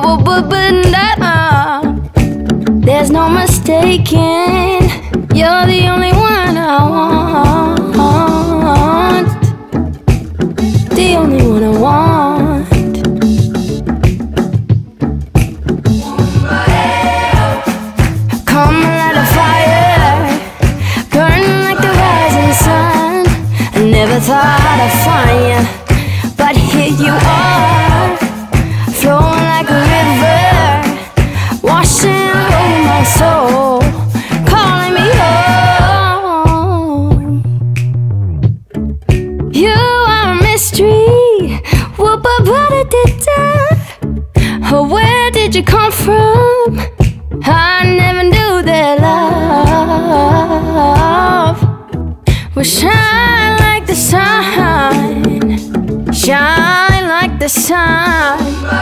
There's no mistaking, you're the only one I want, the only one I want. Come light a fire, burning like the rising sun. I never thought I'd find you, but here you are, flowing like a river, washing over my soul, calling me home. You are a mystery, whoop-a-ba-da-da-da. Where did you come from? I never knew that love would shine like the sun, shine like the sun.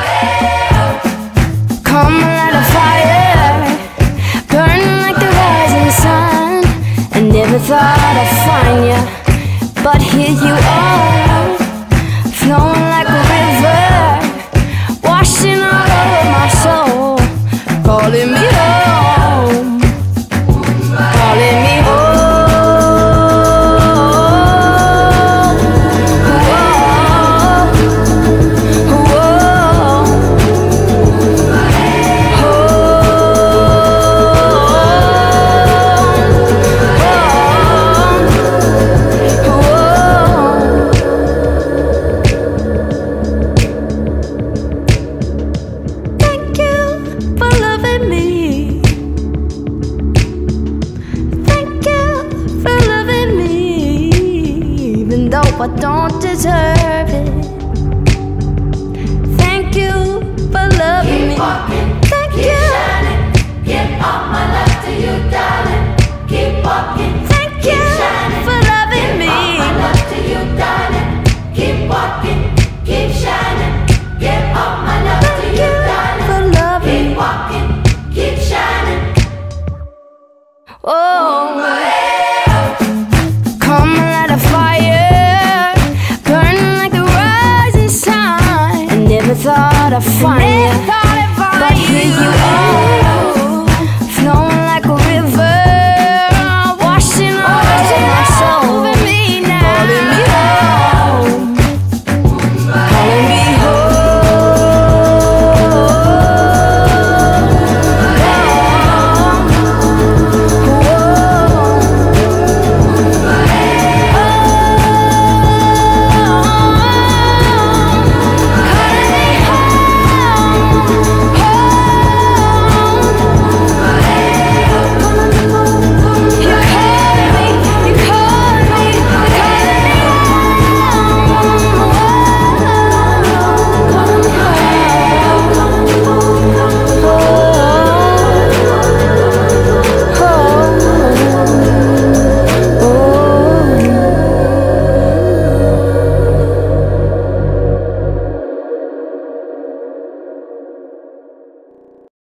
Come light a fire, burning like the rising sun. I never thought I'd find you, but here you are, flowing like a river, washing all over my soul, calling me home, calling me home. I don't